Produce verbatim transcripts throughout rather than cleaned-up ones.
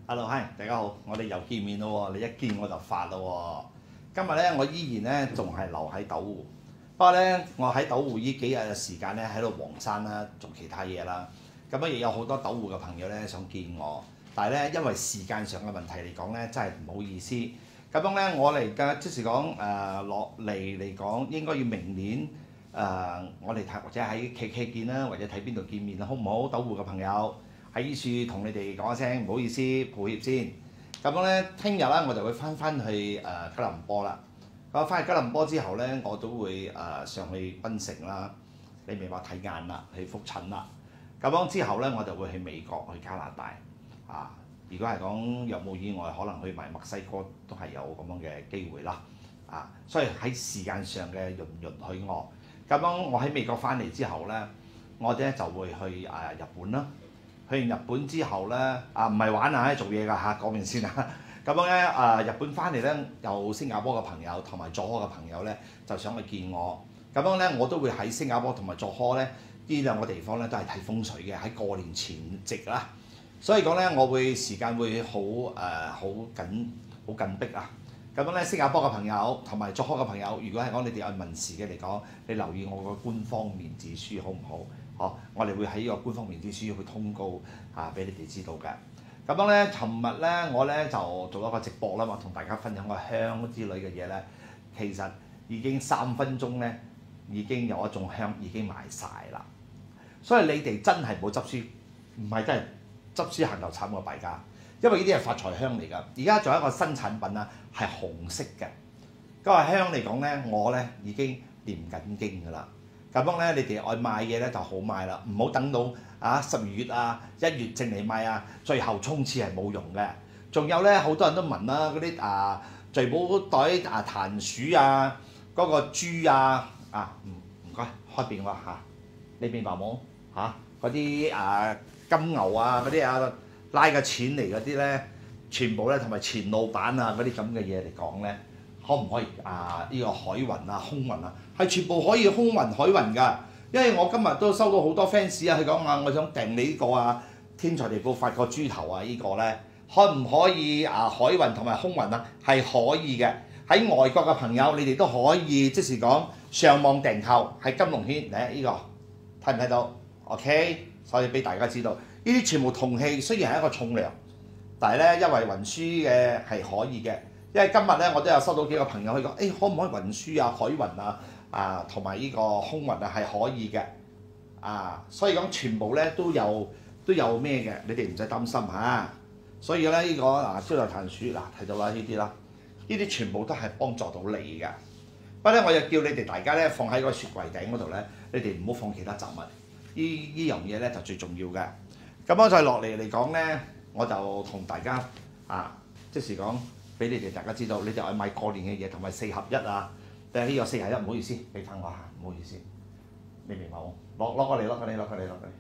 Hello，嗨，大家好，我哋又見面咯喎，你一見我就發咯喎。今日咧，我依然咧仲係留喺斗湖，不過咧，我喺斗湖呢幾日嘅時間咧喺度黃山啦，做其他嘢啦。咁啊，亦有好多斗湖嘅朋友咧想見我，但係咧因為時間上嘅問題嚟講咧，真係唔好意思。咁樣咧，我嚟嘅即是講誒落嚟嚟講，應該要明年誒、呃、我哋睇或者喺 K K 見啦，或者睇邊度見面啦，好唔好？斗湖嘅朋友。喺呢處同你哋講一聲唔好意思，抱歉先。咁樣咧，聽日咧我就會翻翻去誒、呃、吉隆坡啦。咁翻去吉隆坡之後咧，我都會誒、呃、上去檳城啦。你明話睇眼啦，去覆診啦。咁樣之後咧，我就會去美國、去加拿大。啊，如果係講有冇意外，可能去埋墨西哥都係有咁樣嘅機會啦。啊，所以喺時間上嘅容唔容許我。咁樣我喺美國翻嚟之後咧，我哋咧就會去誒、呃、日本啦。去完日本之後咧，啊唔係玩啊，做嘢㗎嚇，講完先啊。咁樣咧，啊日本翻嚟咧，有新加坡嘅朋友同埋佐科嘅朋友咧，就想去見我。咁樣咧，我都會喺新加坡同埋佐科咧呢兩個地方咧，都係睇風水嘅，喺過年前夕啦。所以講咧，我會時間會好誒好緊好緊迫啊。咁樣咧，新加坡嘅朋友同埋佐科嘅朋友，如果係講你哋有問事嘅嚟講，你留意我個官方面子書好唔好？哦，我哋會喺呢個官方面子書去通告啊，俾你哋知道嘅。咁樣咧，尋日咧，我咧就做一個直播啦嘛，同大家分享個香之類嘅嘢咧。其實已經三分鐘咧，已經有一種香已經賣晒啦。所以你哋真係冇執輸，唔係真係執輸行頭慘過敗家，因為呢啲係發財香嚟㗎。而家仲有一個新產品啊，係紅色嘅。嗰個香嚟講咧，我咧已經念緊經㗎啦。咁樣咧，你哋愛買嘢咧就好買啦，唔好等到啊十二月啊一月正嚟買啊，最後衝刺係冇用嘅。仲有咧，好多人都問啦，嗰啲啊聚寶袋啊彈鼠啊，嗰、那個豬啊啊唔唔該開邊個嚇？你明白冇嚇？嗰啲啊金牛啊嗰啲啊拉嘅錢嚟嗰啲咧，全部咧同埋前老闆啊嗰啲咁嘅嘢嚟講咧。可唔可以啊？呢、這個海運啊、空運啊，係全部可以空運海運㗎。因為我今日都收到好多 fans 啊，佢講啊，我想訂你呢個啊，天才地寶發個豬頭啊，這個、呢個咧可唔可以啊？海運同埋空運啊，係可以嘅。喺外國嘅朋友，你哋都可以即是講上網訂購喺金龍軒嚟呢個睇唔睇到 ？OK， 所以俾大家知道，呢啲全部銅器雖然係一個重量，但係咧因為運輸嘅係可以嘅。因為今日咧，我都有收到幾個朋友去講，誒、欸、可唔可以運輸啊、海運啊、啊同埋呢個空運啊係可以嘅，啊，所以講全部咧都有都有咩嘅，你哋唔使擔心嚇。所以咧呢、這個嗱招來彈鼠嗱睇到啦呢啲啦，呢啲全部都係幫助到你嘅。不過咧，我就叫你哋大家咧放喺個雪櫃頂嗰度咧，你哋唔好放其他雜物，呢呢樣嘢咧就最重要嘅。咁我再落嚟嚟講咧，我就同大家啊，即是講。俾你哋大家知道，你哋愛買過年嘅嘢同埋四合一啊！但係呢個四合一唔好意思，俾翻我嚇，唔好意思，你明白冇？攞攞過嚟，攞過嚟，攞過嚟，攞過嚟。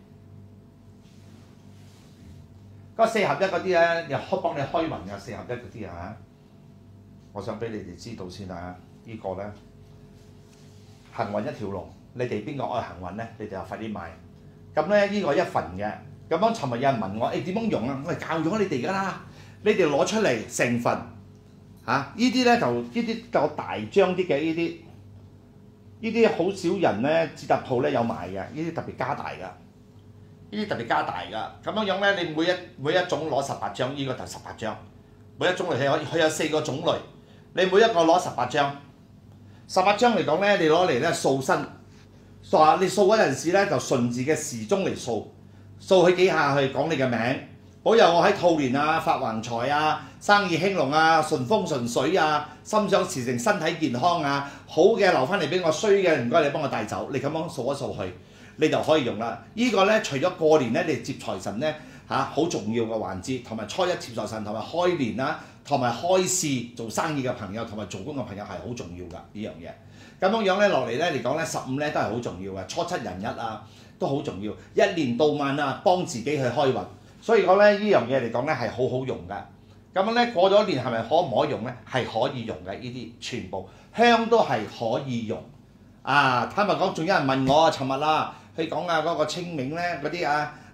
嗰四合一嗰啲咧，又開幫你開運嘅四合一嗰啲啊！我想俾你哋知道先啊！這個、呢個咧行運一條龍，你哋邊個愛行運咧？你哋就快啲買。咁咧呢個一份嘅，咁樣尋日有人問我，誒點樣用啊？我係教咗你哋㗎啦，你哋攞出嚟成份。嚇、啊！呢啲咧就呢啲較大張啲嘅呢啲，呢啲好少人咧，紙紮鋪咧有賣嘅，呢啲特別加大㗎，呢啲特別加大㗎。咁樣樣咧，你每一每一種攞十八張，呢、這個就十八張。每一種類器可以，佢有四個種類，你每一個攞十八張。十八張嚟講咧，你攞嚟咧掃身，掃你掃嗰陣時咧就順住嘅時鐘嚟掃，掃佢幾下去講你嘅名。保佑我喺兔年啊，發橫財啊，生意興隆啊，順風順水啊，心想事成，身體健康啊，好嘅留翻嚟俾我，衰嘅唔該你幫我帶走，你咁樣掃一掃去，你就可以用啦。這個、呢個咧除咗過年咧，你接財神咧嚇好重要嘅環節，同埋初一接財神，同埋開年啦，同埋開市做生意嘅朋友，同埋做工嘅朋友係好重要㗎呢樣嘢。咁樣樣咧落嚟咧嚟講咧，十五咧都係好重要嘅，初七人一啊都好重要，一年到晚啊幫自己去開運。所以講咧，呢樣嘢嚟講咧係好好用㗎。咁樣咧過咗年係咪可唔可以用咧？係可以用嘅，呢啲全部香都係可以用。啊，坦白講，仲有人問我啊，尋日啊，佢講啊嗰個清明咧嗰啲啊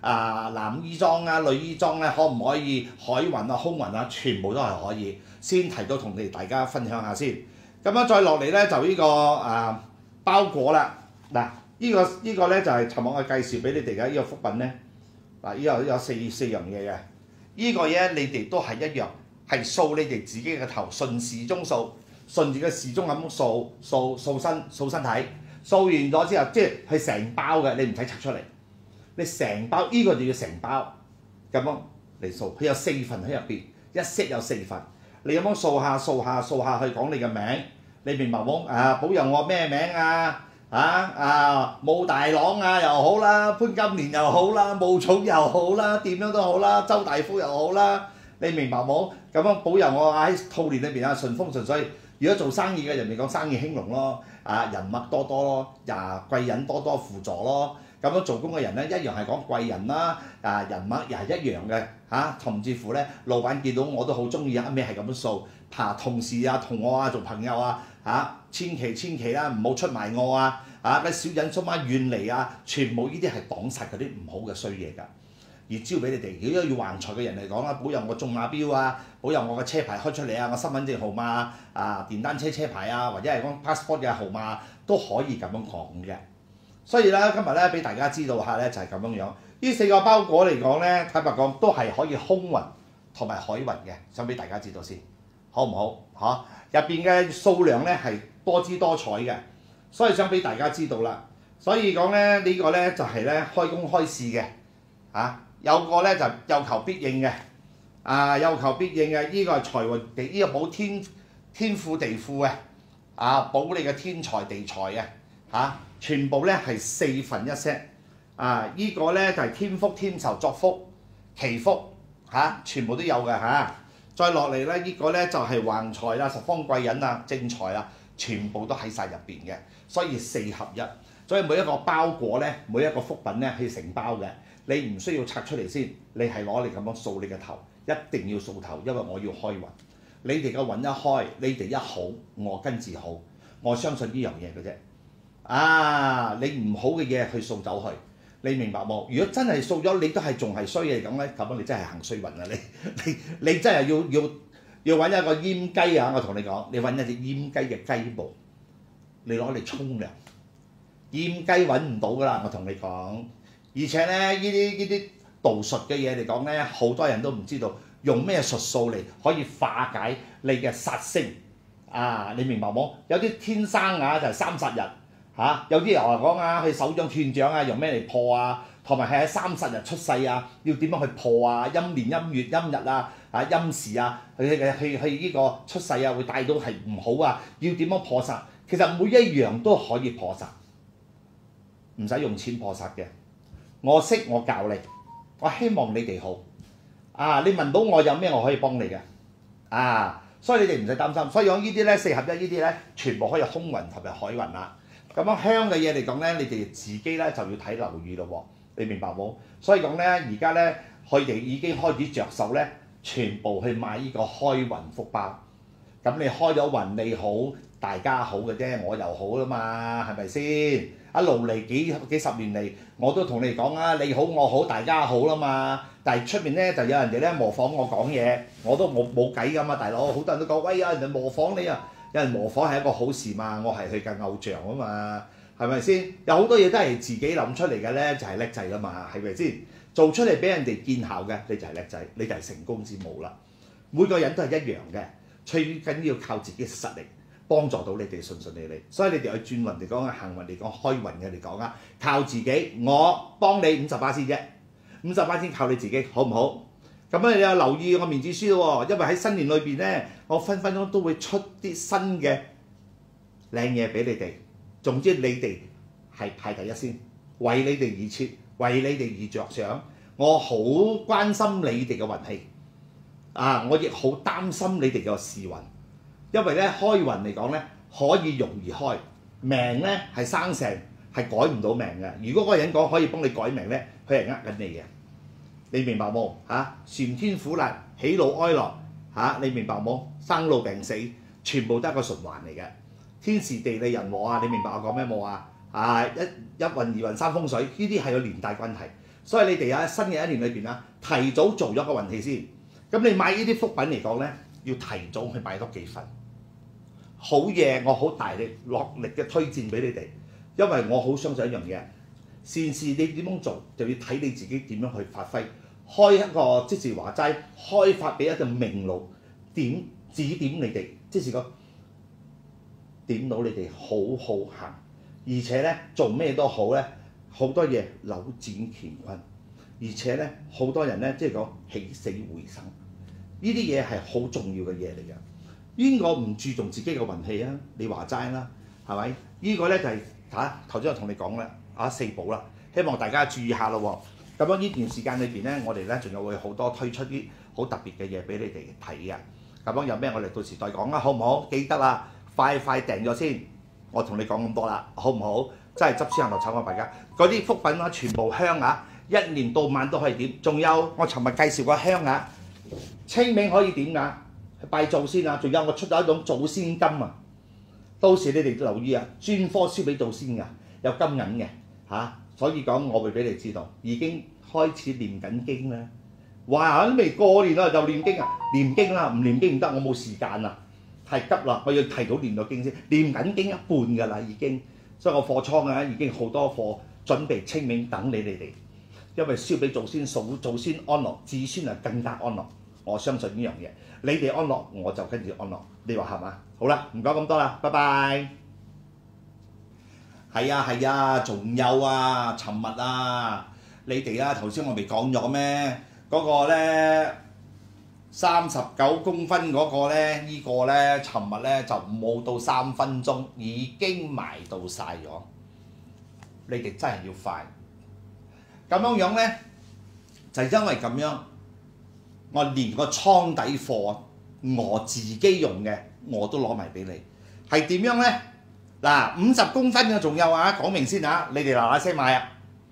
啊男醫裝啊、女醫裝咧，可唔可以海運啊、空運啊，全部都係可以。先提到同你哋大家分享下先。咁樣再落嚟咧就呢、呢個啊包裹啦。嗱，呢個呢個咧就係尋日我介紹俾你哋嘅呢個福品咧。嗱，呢個有四四樣嘢嘅。呢個嘢你哋都係一樣，係掃你哋自己嘅頭，順時鐘掃，順住個時鐘咁掃掃掃身掃身體。掃完咗之後，即係佢成包嘅，你唔使拆出嚟。你成包呢、呢個就要成包咁樣嚟掃。佢有四份喺入邊，一 set 有四份。你咁樣掃下掃下掃下去講你嘅名，你明白冇？啊，保佑我咩名啊？啊啊，武大郎啊又好啦，潘金蓮又好啦，武松又好啦，點樣都好啦，周大夫又好啦，你明白冇？咁樣保佑我喺兔年裏邊啊順風順水。如果做生意嘅人嚟講，生意興隆咯，啊人脈多多咯，啊貴人多多輔助咯。咁樣做工嘅人咧，一樣係講貴人啦，啊人脈又係一樣嘅嚇，甚至乎咧，老闆見到我都好中意啊，一味係咁樣掃，爬同事啊、同我啊、做朋友啊嚇，千祈千祈啦，唔好出賣我啊！啊啲小人出賣遠離啊，全部呢啲係擋實嗰啲唔好嘅衰嘢㗎。而招俾你哋，如果要橫財嘅人嚟講啦，保佑我中馬標啊，保佑我嘅車牌開出嚟啊，我身份證號碼啊、電單車車牌啊，或者係講 passport 嘅號碼都可以咁樣講嘅。所以咧，今日咧俾大家知道下咧，就係咁樣樣。呢四個包裹嚟講咧，坦白講都係可以空運同埋海運嘅，想俾大家知道先，好唔好？嚇，入邊嘅數量咧係多姿多彩嘅，所以想俾大家知道啦。所以講咧，呢個咧就係咧開工開市嘅，嚇有個咧就有求必應嘅，啊有求必應嘅，呢個係財運地，呢個保天天富地富嘅，啊保你嘅天財地財嘅，嚇。全部咧係四份一 set， 啊！依、這個咧就係、是、天福天壽作福祈福嚇、啊，全部都有嘅嚇、啊。再落嚟咧，這個、呢個咧就係、是、橫財啦、十方貴人啊、正財啦，全部都喺晒入邊嘅，所以四合一。所以每一個包裹咧，每一個福品咧係成包嘅，你唔需要拆出嚟先，你係攞嚟咁樣掃你嘅頭，一定要掃頭，因為我要開運。你哋嘅運一開，你哋一好，我跟住好，我相信呢樣嘢嘅啫。啊！你唔好嘅嘢去掃走去，你明白冇？如果真係掃咗，你都係仲係衰嘅咁咧，咁樣你真係行衰運啊！你你你真係要要要揾一個閹雞啊！我同你講，你揾一隻閹雞嘅雞毛，你攞嚟沖涼。閹雞揾唔到噶啦，我同你講。而且咧，呢啲呢啲道術嘅嘢嚟講咧，好多人都唔知道用咩術數嚟可以化解你嘅殺星啊！你明白冇？有啲天生啊就係三殺日。嚇、啊！有啲人話講啊，佢手掌斷掌啊，用咩嚟破啊？同埋係喺三十日出世啊，要點樣去破啊？陰年陰月陰日啊，啊陰時啊，去去去去呢個出世啊，會帶到係唔好啊，要點樣破煞？其實每一樣都可以破煞，唔使用，用錢破煞嘅。我識我教你，我希望你哋好。啊！你問到我有咩我可以幫你嘅？啊！所以你哋唔使擔心。所以講呢啲咧四合一呢啲咧，全部可以空運同埋海運啦。咁樣香嘅嘢嚟講咧，你哋自己咧就要睇留意咯喎，你明白冇？所以講咧，而家咧佢哋已經開始着手咧，全部去買呢個開運福包。咁你開咗運，你好，大家好嘅啫，我又好啦嘛，係咪先？一路嚟幾幾十年嚟，我都同你講啊，你好我好，大家好啦嘛。但係出面咧就有人哋咧模仿我講嘢，我都冇冇計噶嘛，大佬。好多人都講，喂啊，人哋模仿你啊！有人模仿係一個好事嘛，我係佢嘅偶像啊嘛，係咪先？有好多嘢都係自己諗出嚟嘅咧，就係叻仔啦嘛，係咪先？做出嚟俾人哋見效嘅，你就係叻仔，你就係成功之母啦。每個人都係一樣嘅，最緊要靠自己嘅實力幫助到你哋順順利利。所以你哋去轉運嚟講啊，行運嚟講，開運嘅嚟講啊，靠自己，我幫你五十巴仙啫，五十巴仙靠你自己，好唔好？咁咧你有留意我面子書咯喎，因為喺新年裏邊咧，我分分鐘都會出啲新嘅靚嘢俾你哋。總之你哋係排第一先，為你哋而設，為你哋而着想。我好關心你哋嘅運氣，啊！我亦好擔心你哋嘅時運，因為咧開運嚟講咧可以容易開，命咧係生成係改唔到命嘅。如果嗰個人講可以幫你改命咧，佢係呃緊你嘅。你明白冇？嚇、啊，酸甜苦辣、喜怒哀樂嚇、啊，你明白冇？生老病死全部都係一個循環嚟嘅，天時地利人和啊！你明白我講咩冇啊？啊，一一運二運三風水，呢啲係有連帶關係。 所以你哋喺新嘅一年裏邊啊，提早做咗個運氣先。咁你買呢啲福品嚟講咧，要提早去買多幾份。好嘢，我好大力落力嘅推薦俾你哋，因為我好相信一樣嘢，善事你點樣做就要睇你自己點樣去發揮。開一個即是話齋，開發俾一個明路，點指點你哋，即是個點到你哋好好行，而且咧做咩都好咧，好多嘢扭轉乾坤，而且咧好多人咧即係講起死回生，呢啲嘢係好重要嘅嘢嚟㗎。邊個唔注重自己嘅運氣啊？你話齋啦，係咪？呢個咧就係嚇頭先我同你講啦，啊四寶啦，希望大家注意下咯喎。咁樣呢段時間裏邊咧，我哋咧仲有會好多推出啲好特別嘅嘢俾你哋睇嘅。咁樣有咩我哋到時再講啦，好唔好？記得啦，快快訂咗先。我同你講咁多啦，好唔好？真係執輸行頭炒我大家。嗰啲福品啊，全部香啊，一年到晚都可以點。仲有我尋日介紹過香啊，清明可以點㗎？拜祖先啊，仲有我出咗一種祖先金啊。到時你哋留意啊，專科燒俾祖先㗎，有金銀嘅嚇。啊所以講，我會俾你知道，已經開始念緊經啦。哇！都未過年啦，就念經啊！念經啦，唔念經唔得，我冇時間啊，太急啦，我要提早念咗經先。念緊經一半㗎啦，已經。所以我貨倉啊，已經好多貨準備清明等你哋哋，因為燒俾祖先數祖先安樂，子孫啊更加安樂。我相信呢樣嘢，你哋安樂，我就跟住安樂。你話係嘛？好啦，唔講咁多啦，拜拜。係啊係啊，仲有啊，尋日啊，你哋啊頭先我未講咗咩？嗰、嗰個咧三十九公分嗰個咧，呢個、呢個咧，尋日咧就冇到三分鐘已經賣到晒咗。你哋真係要快。咁樣樣咧，就係、因為咁樣，我連個倉底貨我自己用嘅我都攞埋俾你。係點樣咧？嗱，五十公分嘅仲有啊，講明先啊，你哋嗱嗱聲買啊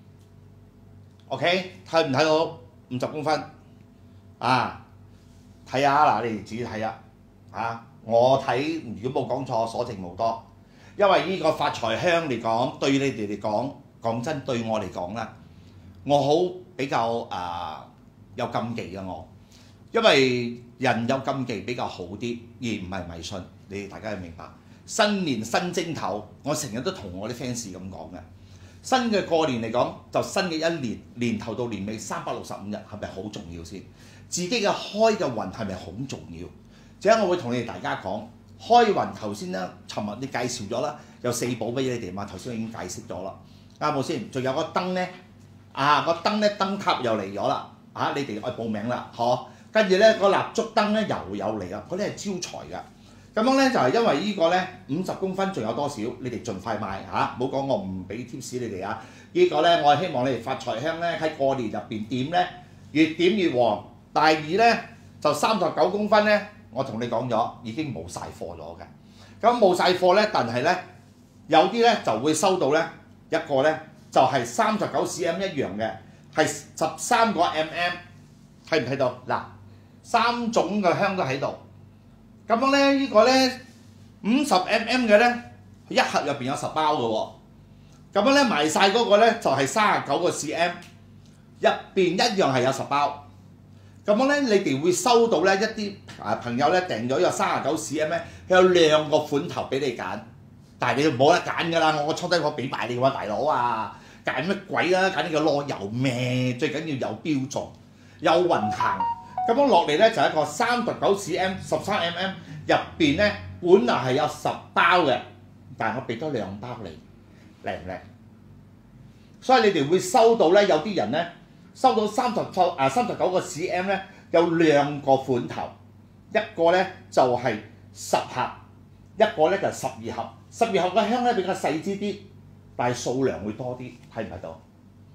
，OK？ 睇唔睇到五十公分？啊，睇下嗱，你哋自己睇啊，啊，我睇如果冇講錯，所剩無多，因為呢個發財香嚟講，對你哋嚟講，講真對我嚟講啦，我好比較啊有禁忌嘅我，因為人有禁忌比較好啲，而唔係迷信，你哋大家要明白。新年新正頭，我成日都同我啲 fans 咁講嘅。新嘅過年嚟講，就新嘅一年，年頭到年尾三百六十五日，係咪好重要先？自己嘅開嘅運係咪好重要？即係我會同你哋大家講，開運頭先啦，尋日你介紹咗啦，有四寶俾你哋嘛，頭先我已經解釋咗啦，啱冇先？仲有個燈咧，啊個燈咧燈塔又嚟咗啦，啊你哋愛報名啦，嗬？跟住咧個蠟燭燈咧又有嚟啦，嗰啲係招財㗎。咁樣咧就係因為呢個咧五十公分仲有多少？你哋盡快買嚇，唔好講我唔俾貼士你哋啊！呢個咧我係希望你哋發財香咧喺過年入邊點咧，越點越旺。第二咧就三十九公分咧，我同你講咗已經冇晒貨咗嘅。咁冇晒貨咧，但係咧有啲咧就會收到咧一個咧就係三十九 cm 一樣嘅，係十三個 mm， 睇唔睇到？嗱，三種嘅香都喺度。咁樣咧，呢個咧五十 mm 嘅咧，一盒入邊有十包嘅喎。咁樣咧賣晒嗰個咧就係三十九個 cm， 入邊一樣係有十包。咁樣咧，你哋會收到咧一啲啊朋友咧訂咗有三十九 cm 咧，佢有兩個款頭俾你揀，但係你冇得揀㗎啦，我個倉底貨俾埋你嘅喎，大佬啊，揀乜鬼啊？揀呢個攞油咩？最緊要有標準，有運行。咁樣落嚟咧就係一個三十九 cm 十三 mm， 入邊咧本來係有十包嘅，但係我俾多兩包你，靚唔靚？所以你哋會收到咧，有啲人咧收到三十九啊三十九個 cm 咧，有兩個款頭，一個咧就係十盒，一個咧就係十二盒。十二盒嘅香咧比較細支啲，但係數量會多啲，睇唔睇到？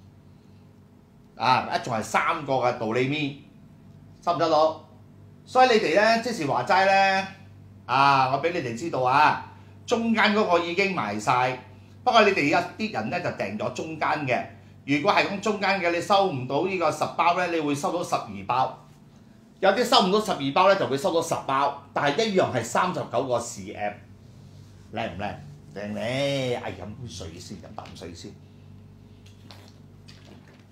啊，一仲係三個嘅道理咪？收唔收到？所以你哋咧，即是話齋咧，啊，我俾你哋知道啊，中間嗰個已經賣晒。不過你哋而家啲人咧就訂咗中間嘅。如果係咁中間嘅，你收唔到呢個十包咧，你會收到十二包。有啲收唔到十二包咧，就會收到十包，但係一樣係三十九個 cm， 靚唔靚？靚咧！哎，飲杯水先，飲啖水先。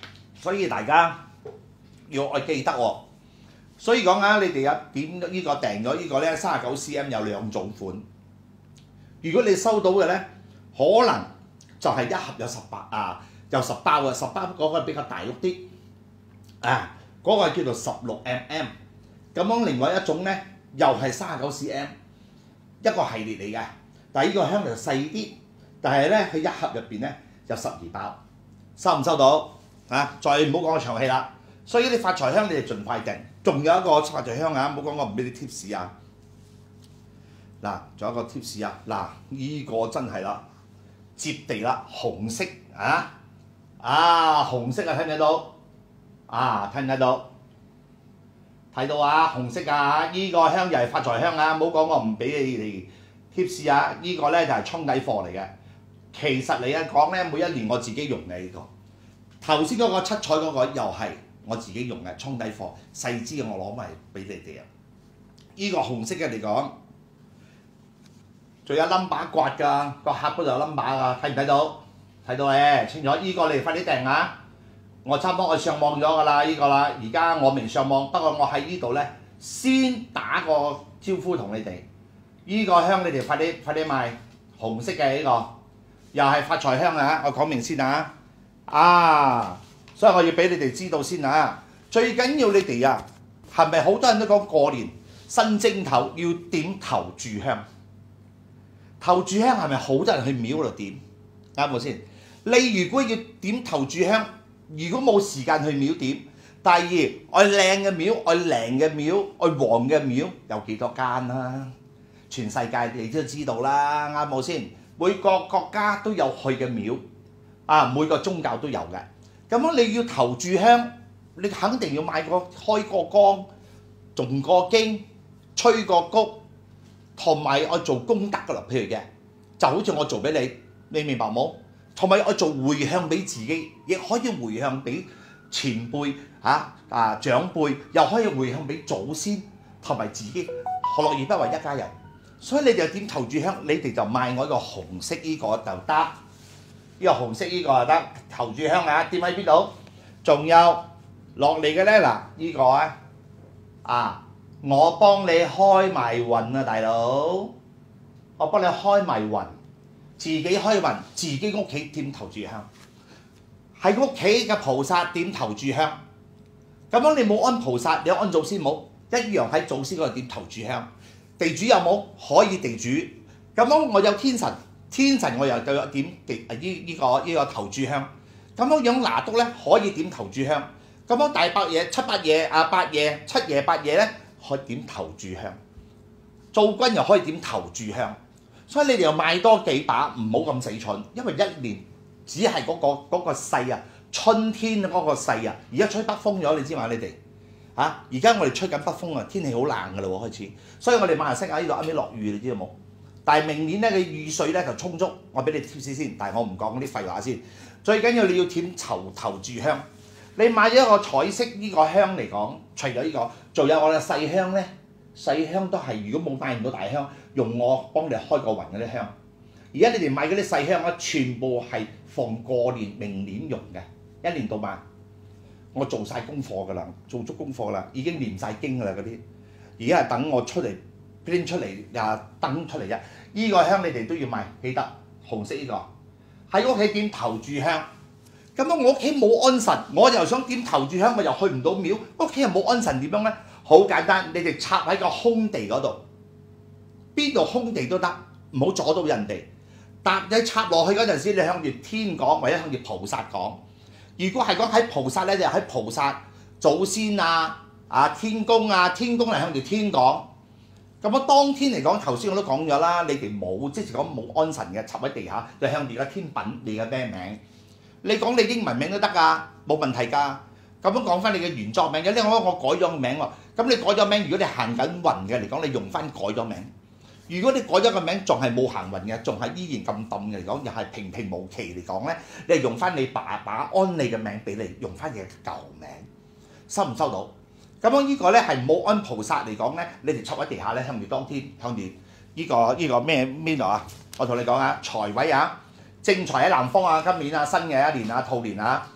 所以大家要愛記得喎、哦。所以講啊，你哋有點呢個訂咗呢個咧三十九 cm 有兩種款。如果你收到嘅咧，可能就係一盒有十八啊，有十包嘅，十包嗰個比較大碌啲啊，嗰、那個叫做十六 mm。咁樣另外一種咧，又係三十九 cm， 一個系列嚟嘅，但係呢個香就細啲，但係咧佢一盒入邊咧有十二包，收唔收到啊？再唔好講個長氣啦。所以啲發財香你哋盡快訂。仲有一個發財香啊，唔好講我唔俾你 tips 啊。嗱，仲有一個 tips 啊，嗱，呢、這個真係啦，接地啦，紅色啊，啊紅色啊，睇唔睇到？啊，睇唔睇到？睇到啊，紅色啊，呢、這個香又係發財香啊，唔好講我唔俾你哋 tips 啊，這個、呢個咧就係、是、倉底貨嚟嘅。其實嚟講咧，每一年我自己用嘅呢、這個。頭先嗰個七彩嗰個又係。我自己用嘅倉底貨，細支嘅我攞埋俾你哋啊！依、這個紅色嘅嚟講，仲有 number 刮㗎，個盒嗰度有 number 㗎，睇唔睇到？睇到咧，清楚。依、這個你哋快啲訂啊！我差唔多我上網咗㗎啦，依、這個啦。而家我未上網，不過我喺呢度咧先打個招呼同你哋。依、這個香你哋快啲快啲買，紅色嘅呢、這個，又係發財香啊！我講明先啊！啊！所以我要俾你哋知道先啊！最緊要你哋啊，係咪好多人都講過年新正頭要點頭炷香？頭炷香係咪好多人去廟度點？啱冇先？你如果要點頭炷香，如果冇時間去廟點，第二愛靚嘅廟、愛靚嘅廟、愛旺嘅廟有幾多間啊？全世界你都知道啦，啱冇先？每個國家都有去嘅廟，啊每個宗教都有嘅。咁樣你要頭炷香，你肯定要買個開個光、誦個經、吹個谷，同埋我做功德噶啦，譬如嘅，就好似我做俾你，你明白冇？同埋我做回向俾自己，亦可以回向俾前輩嚇啊長輩，又可以回向俾祖先同埋自己，何樂而不為一家人？所以你哋點頭炷香，你哋就買我一個紅色呢個就得。呢個紅色呢個就得，頭炷香啊，點喺邊度？仲有落嚟嘅咧嗱，呢個啊，啊，我幫你開埋運啊，大佬，我幫你開埋運，自己開運，自己屋企點頭炷香，喺屋企嘅菩薩點頭炷香，咁樣你冇安菩薩，你有安祖先冇？一樣喺祖先嗰度點頭炷香，地主有冇？可以地主，咁樣我有天神。天神我又就有點地呢呢個呢個頭炷香，咁樣樣拿督咧可以點頭炷香，咁樣大伯爺、七伯爺、啊八爺、七爺、八爺咧可以點頭炷香，灶君又可以點頭炷香，所以你哋又買多幾把，唔好咁死蠢，因為一年只係嗰、嗰個嗰、嗰個勢啊，春天嗰個勢啊，而家吹北風咗，你知嘛？你哋嚇，而家我哋吹緊北風啊，天氣好冷㗎啦喎開始，所以我哋馬來西亞呢度啱啱落雨，你知道冇？但係明年咧嘅雨水咧就充足，我俾你貼士先，但係我唔講嗰啲廢話先。最緊要你要點頭頭炷香，你買咗一個彩色呢個香嚟講，除咗呢個，仲有我嘅細香咧，細香都係如果冇買唔到大香，用我幫你開個運嗰啲香。而家你哋買嗰啲細香咧，全部係放過年明年用嘅，一年到晚。我做晒功課㗎啦，做足功課啦，已經念晒經㗎啦嗰啲，而家係等我出嚟。拎出嚟呀，登出嚟啫！依、這個香你哋都要買，記得紅色呢、這個喺屋企點頭炷香。咁樣我屋企冇安神，我又想點頭炷香，我又去唔到廟，屋企又冇安神點樣咧？好簡單，你哋插喺個空地嗰度，邊度空地都得，唔好阻到人哋。搭你插落去嗰陣時，你向住天講，或者向住菩薩講。如果係講喺菩薩咧，就喺菩薩祖先啊、啊天公啊，天公係向住天講。咁我當天嚟講，頭先我都講咗啦，你哋冇即係講冇安神嘅，插喺地下，就向住個天稟你嘅咩名？你講你英文名都得㗎，冇問題㗎。咁樣講翻你嘅原作名，有啲我我改咗個名喎。咁你改咗名，如果你行緊運嘅嚟講，你用翻改咗名。如果你改咗個名，仲係冇行運嘅，仲係依然咁冧嘅嚟講，又係平平無奇嚟講咧，你係用翻你爸爸安你嘅名俾你，用翻你嘅舊名，收唔收到？咁樣呢個咧係冇安菩薩嚟講咧，你哋插喺地下咧，向住當天，向住呢個呢個咩邊度啊？我同你講啊，財位啊，正財喺南方啊，今年啊新嘅一年啊兔年啊，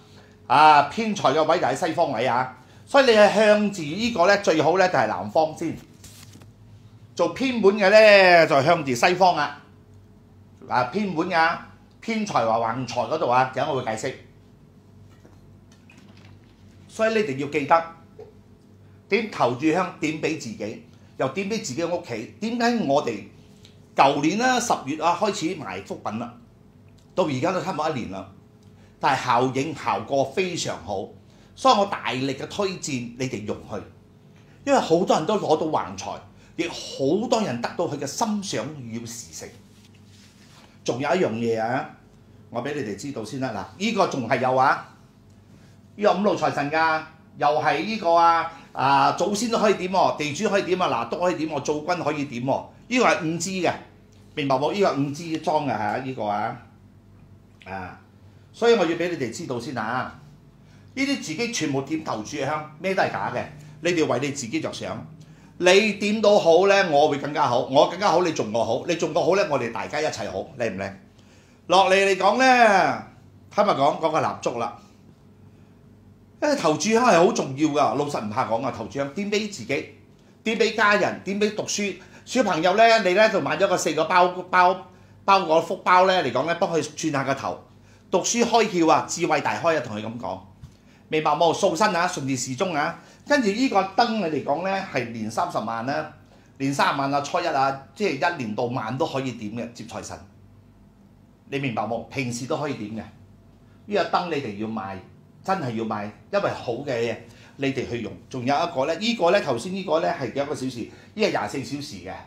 啊偏財嘅位就喺西方位啊，所以你係向住呢個咧最好咧就係南方先。做偏門嘅咧就向住西方啊，啊偏門啊偏財或橫財嗰度啊，陣間我會解釋。所以你哋要記得點投注香，點俾自己，又點俾自己屋企。點解我哋舊年啦十月啊開始賣福品啦，到而家都差唔多一年啦，但係效應效果非常好，所以我大力嘅推薦你哋用去，因為好多人都攞到橫財，亦好多人得到佢嘅心想要事成。仲有一樣嘢啊，我俾你哋知道先啦。嗱，呢個仲係有啊。呢個五路財神㗎，又係呢個啊啊祖先都可以點喎，地主可以點啊，嗱都可以點喎，灶君可以點喎。呢個係五支嘅，明白冇？呢個五支裝嘅係呢個啊啊，所以我要俾你哋知道先啊。呢啲自己全部點投注嘅香，咩都係假嘅。你哋為你自己着想，你點到好咧，我會更加好，我更加好，你仲我好，你仲我好咧，我哋大家一齊好，靚唔靚？落嚟嚟講咧，坦白講講個蠟燭啦。因為投注香係好重要㗎，老實唔怕講啊！投注香點俾自己，點俾家人，點俾讀書小朋友咧，你咧就買咗個四個包包包個福包咧嚟講咧，幫佢轉下個頭，讀書開竅啊，智慧大開啊，同佢咁講，明白冇？掃身啊，順治時鐘啊，跟住呢個燈你嚟講咧係年三十萬啦，年三十萬啊，初一啊，即係一年到晚都可以點嘅接財神，你明白冇？平時都可以點嘅，呢個燈你哋要買。真係要買，因為好嘅嘢你哋去用。仲有一個咧，呢、這個咧頭先呢個咧係幾多個小時？呢個廿四小時嘅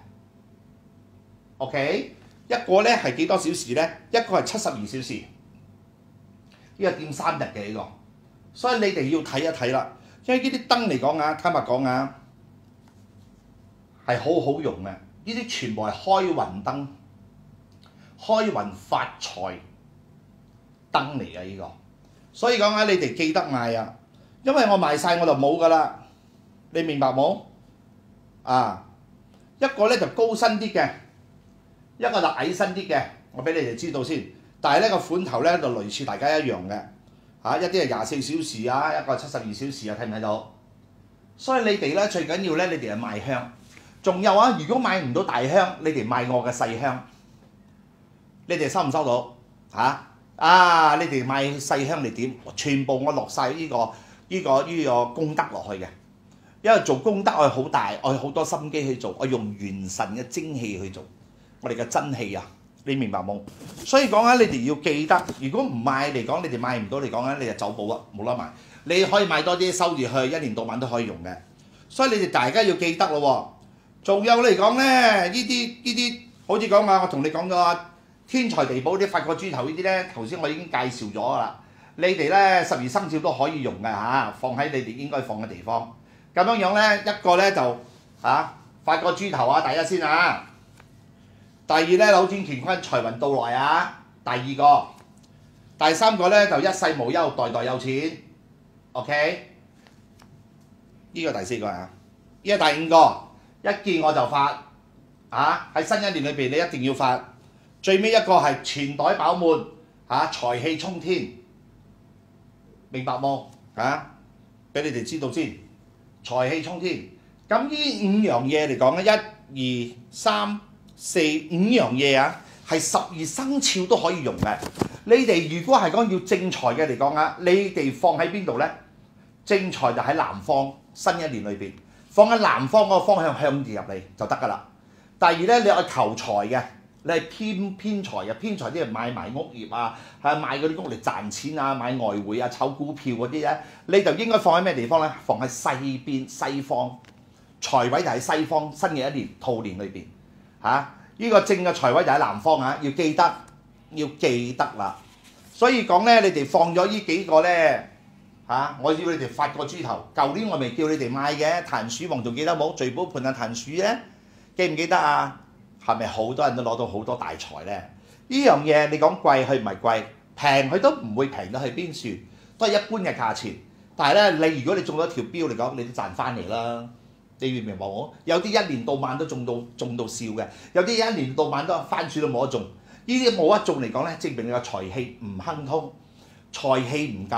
，OK。一個咧係幾多小時咧？一個係七十二小時。呢、這個點三日嘅呢個，所以你哋要睇一睇啦。因為呢啲燈嚟講啊，坦白講啊，係好好用嘅。呢啲全部係開運燈、開運發財燈嚟嘅呢個。所以講啊，你哋記得買啊，因為我賣晒我就冇噶啦，你明白冇？啊，一個咧就高身啲嘅，一個就矮身啲嘅，我俾你哋知道先。但係咧個款頭咧就類似大家一樣嘅，嚇、啊、一啲係廿四小時啊，一個係七十二小時啊，睇唔睇到？所以你哋咧最緊要咧，你哋係賣香。仲有啊，如果買唔到大香，你哋買我嘅細香，你哋收唔收到？嚇、啊？啊！你哋買細香嚟點，全部我落晒呢個呢、呢個呢、呢個功德落去嘅，因為做功德我係好大，我係好多心機去做，我用元神嘅精氣去做，我哋嘅真氣啊！你明白冇？所以講啊，你哋要記得，如果唔買嚟講，你哋買唔到嚟講咧，你就走寶啊，冇得買。你可以買多啲收住去，一年到晚都可以用嘅。所以你哋大家要記得咯喎。仲有嚟講咧，呢啲呢啲好似講啊，我同你講咗。天財地寶啲發個豬頭呢啲咧，頭先我已經介紹咗啦。你哋咧十二生肖都可以用嘅嚇，放喺你哋應該放嘅地方。咁樣樣咧，一個咧就嚇發個豬頭啊，第一先啊。第二咧，扭轉乾坤，財運到來啊。第二個，第三個咧就一世無憂，代代有錢。OK，呢個第四個啊，呢個第五個，一見我就發啊！喺新一年裏邊，你一定要發。最尾一個係錢袋飽滿，嚇財氣沖天，明白冇？嚇，俾你哋知道先，財氣沖天。咁呢五樣嘢嚟講咧，一、二、三、四五樣嘢啊，係十二生肖都可以用嘅。你哋如果係講要正財嘅嚟講啊，你哋放喺邊度咧？正財就喺南方，新一年裏邊放喺南方嗰個方向向住入嚟就得㗎啦。第二咧，你愛求財嘅。你係偏偏財嘅，偏財啲係買埋屋業啊，係買嗰啲屋嚟賺錢啊，買外匯啊，炒股票嗰啲咧，你就應該放喺咩地方咧？放喺西邊西方，財位就喺西方，新嘅一年兔年裏邊嚇。呢、啊呢個正嘅財位就喺南方啊，要記得要記得啦。所以講咧，你哋放咗呢幾個咧嚇、啊，我要你哋發個豬頭。舊年我未叫你哋買嘅，檀鼠王仲記得冇？聚寶盆啊，檀鼠咧，記唔記得啊？係咪好多人都攞到好多大財咧？呢樣嘢你講貴，佢唔係貴；平佢都唔會平到去邊處，都係一般嘅價錢。但係咧，你如果你中咗條標嚟講，你都賺翻嚟啦。你明唔明白冇？有啲一年到晚都中到中到笑嘅，有啲一年到晚都番薯都冇得中。呢啲冇得中嚟講咧，證明你個財氣唔亨通，財氣唔夠。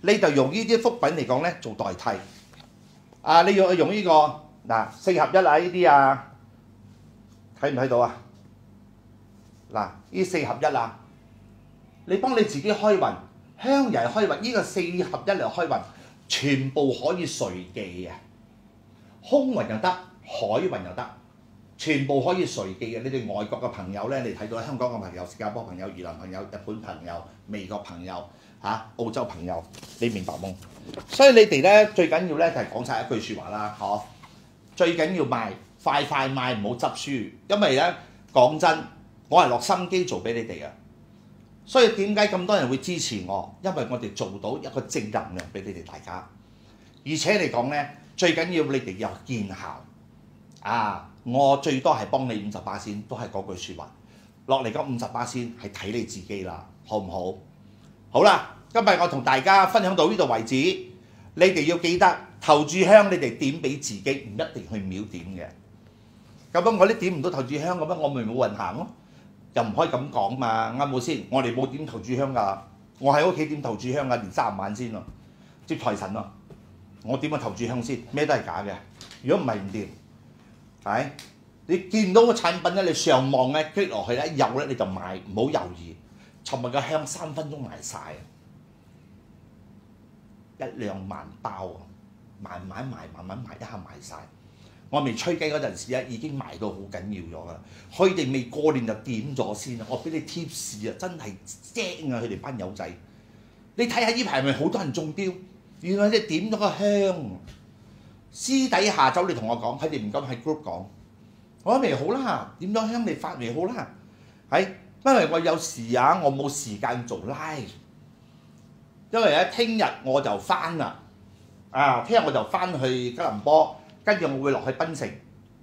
你就用呢啲福品嚟講咧做代替。啊，你要用呢、這個嗱四合一啊呢啲啊，睇唔睇到啊？嗱，呢四合一啊，你幫你自己開運，香又係開運，呢、這個四合一嚟開運，全部可以隨記嘅，空運又得，海運又得，全部可以隨記嘅。你哋外國嘅朋友咧，你睇到香港嘅朋友、新加坡朋友、越南朋友、日本朋友、美國朋友嚇、啊、澳洲朋友，你明白冇？所以你哋咧最緊要咧就係講晒一句説話啦，嗬！最緊要賣，快快賣，唔好執輸，因為咧講真，我係落心機做俾你哋嘅。所以點解咁多人會支持我？因為我哋做到一個正能量俾你哋大家，而且嚟講咧，最緊要你哋有見效啊！我最多係幫你五十巴仙，都係嗰句説話。落嚟嗰五十巴仙係睇你自己啦，好唔好？好啦，今日我同大家分享到呢度為止。你哋要記得頭炷香，你哋點俾自己，唔一定去廟點嘅。咁樣我啲點唔到頭炷香咁樣，我咪冇運行咯。又唔可以咁講嘛，啱冇先？我哋冇點頭炷香㗎，我喺屋企點頭炷香㗎，連三十晚先咯，接財神咯。我點個頭炷香先，咩都係假嘅。如果唔係唔掂，係你見到個產品咧，你上網咧 click 落去咧，有咧你就買，唔好猶豫。尋日嘅香三分鐘賣晒，一兩萬包啊！慢慢賣，慢慢賣，一下賣晒。我未吹雞嗰陣時咧，已經賣到好緊要咗噶啦。佢哋未過年就點咗先啊！我俾你貼士啊，真係精啊！佢哋班友仔，你睇下呢排咪好多人中標，原來你點咗個香，私底下走嚟同我講，佢哋唔敢喺 group 講。我話未好啦，點咗香你發未好啦，係因為我有時啊，我冇時間做 live， 因為咧聽日我就翻啦，啊聽日我就翻去吉隆坡。跟住我會落去檳城，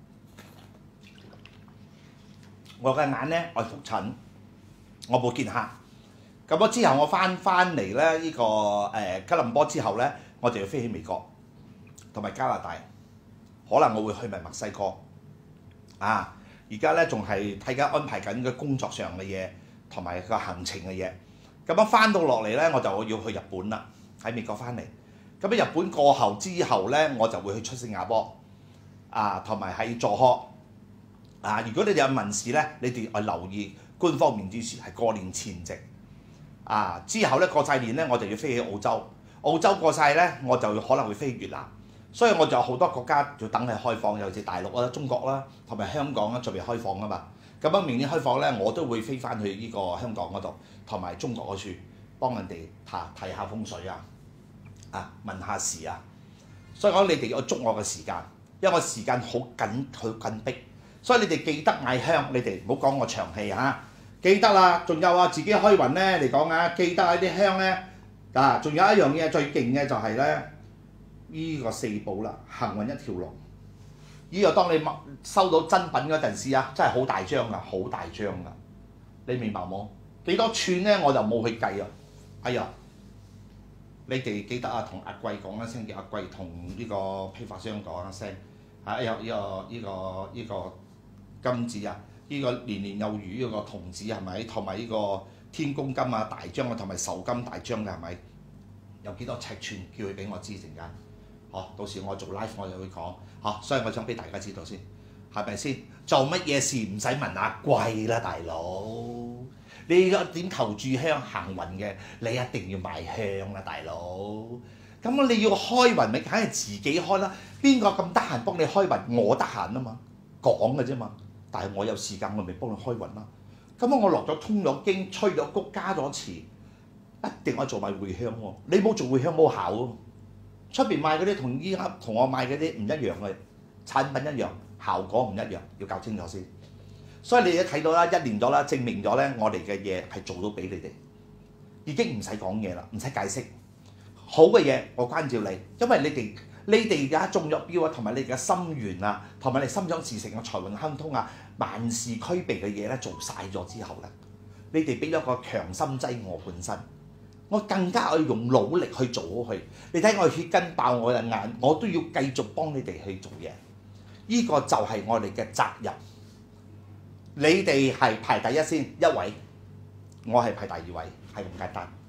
我嘅眼咧我復診，我冇見客。咁我之後我翻翻嚟咧呢個誒、呃、吉隆坡之後咧，我就要飛去美國同埋加拿大，可能我會去埋墨西哥。啊，而家咧仲係睇緊安排緊嘅工作上嘅嘢同埋個行程嘅嘢。咁樣翻到落嚟咧，我就要去日本啦，喺美國翻嚟。咁喺日本過後之後咧，我就會去出新加坡，啊，同埋喺佐科，啊，如果你哋有問事咧，你哋要留意官方面指示係過年前夕，啊，之後咧過晒年咧，我就要飛去澳洲，澳洲過晒咧，我就可能會飛越南，所以我就有好多國家要等佢開放，尤其是大陸啦、中國啦，同埋香港啦，準備開放啊嘛。咁樣明年開放咧，我都會飛翻去呢個香港嗰度，同埋中國嗰處幫人哋嚇睇下風水啊。啊，問下事啊，所以講你哋要捉我嘅時間，因為我時間好緊，好緊迫，所以你哋記得買香，你哋唔好講我長氣嚇，記得啦。仲有啊，自己開運咧嚟講啊，記得啊啲香咧，啊，仲有一樣嘢最勁嘅就係咧，呢個四寶啦，行運一條龍。呢個當你收到真品嗰陣時啊，真係好大張噶，好大張噶，你明白冇？幾多寸咧我就冇去計啊，哎呀！你哋記得啊，同阿貴講一聲，叫阿貴同呢個批發商講一聲，嚇有呢個呢個呢個金子啊，呢個年年有餘呢個銅子係咪？同埋呢個天公金啊大張啊，同埋壽金大張嘅係咪？有幾多尺寸？叫佢俾我知陣間，好，到時我做 live 我就會講，好，所以我想俾大家知道先，係咪先？做乜嘢事唔使問阿貴啦，大佬。你要點頭炷香行運嘅，你一定要賣香啦，大佬。咁你要開運咪梗係自己開啦。邊個咁得閒幫你開運？我得閒啊嘛，講嘅啫嘛。但係我有時間，我咪幫你開運啦。咁我落咗通咗經，吹咗谷，加咗持，一定我做埋會香喎。你冇做會香冇效喎。出邊賣嗰啲同依家同我賣嗰啲唔一樣嘅產品一樣，效果唔一樣，要搞清楚先。所以你一睇到啦，一年咗啦，證明咗咧，我哋嘅嘢係做到俾你哋，已經唔使講嘢啦，唔使解釋。好嘅嘢我關照你，因為你哋你哋而家中咗標啊，同埋你哋嘅心願啊，同埋你心想事成嘅財運亨通啊，萬事俱備嘅嘢咧做晒咗之後咧，你哋俾咗個強心劑我本身，我更加要用努力去做好佢。你睇我血筋爆我嘅眼，我都要繼續幫你哋去做嘢。呢個就係我哋嘅責任。你哋係排第一先一位，我係排第二位，係咁簡單。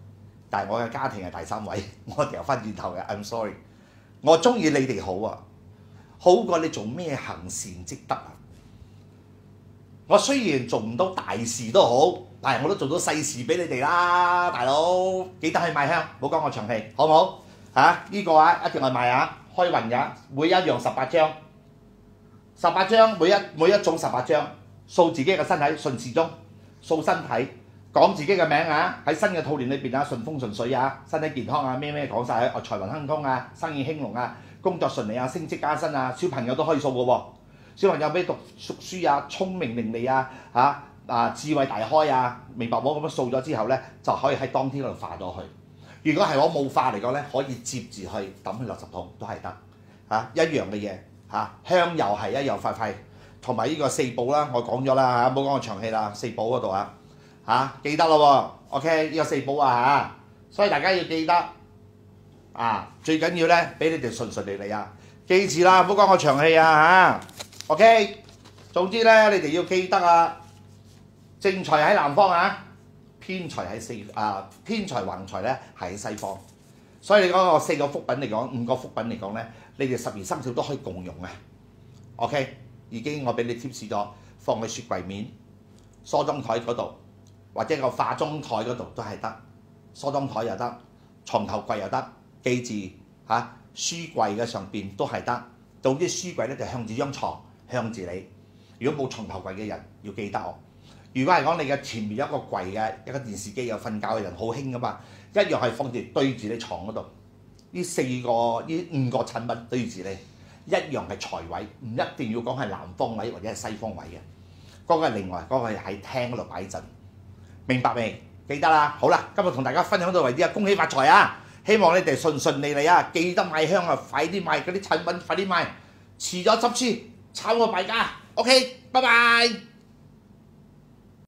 但係我嘅家庭係第三位，我掉翻轉頭嘅 ，I'm sorry。我中意你哋好啊，好過你做咩行善積德啊！我雖然做唔到大事都好，但係我都做到細事俾你哋啦，大佬記得去買香，唔好講我長氣，好唔好？嚇、啊、呢、這個啊一定係賣啊，開運㗎，每一樣十八張，十八張每一每一種十八張，掃自己嘅身體順時鐘，掃身體，講自己嘅名啊，喺新嘅兔年裏邊啊，順風順水啊，身體健康啊，咩咩講晒，啊財運亨通啊，生意興隆啊，工作順利啊，升職加薪啊，小朋友都可以掃嘅喎。小朋友俾讀讀書啊，聰明伶俐啊，嚇啊智慧大開啊，明白冇咁樣掃咗之後咧，就可以喺當天嗰度化咗去。如果係我冇化嚟講咧，可以接住去抌去垃圾桶都係得嚇，一樣嘅嘢嚇。香油係一樣快快，同埋呢個四寶啦，我講咗啦嚇，唔好講我長氣啦，四寶嗰度啊嚇記得咯喎 ，OK 呢個四寶啊嚇，所以大家要記得啊，最緊要咧俾你哋順順利利啊，記住啦，唔好講我長氣啊嚇。OK， 總之咧，你哋要記得啊，正財喺南方啊，偏財喺四啊，偏財橫財咧係喺西方，所以你講個四個福品嚟講，五個福品嚟講咧，你哋十二生肖都可以共用啊。OK， 已經我俾你貼士咗，放喺雪櫃面、梳妝台嗰度，或者個化妝台嗰度都係得，梳妝台又得，床頭櫃又得，記住嚇、啊，書櫃嘅上邊都係得。總之書櫃咧就向住張床。向住你，如果冇床頭櫃嘅人要記得我。如果係講你嘅前面有一個櫃嘅一個電視機有瞓覺嘅人好興噶嘛，一樣係放住對住你床嗰度。呢四個呢五個產品對住你，一樣係財位，唔一定要講係南方位或者係西方位嘅。嗰、那個係另外，嗰、那個係喺廳嗰度擺陣。明白未？記得啦。好啦，今日同大家分享到為止啊！恭喜發財啊！希望你哋順順利利啊！記得買香啊，快啲買嗰啲產品，快啲買，遲咗執輸。炒我敗家 ，OK，拜拜。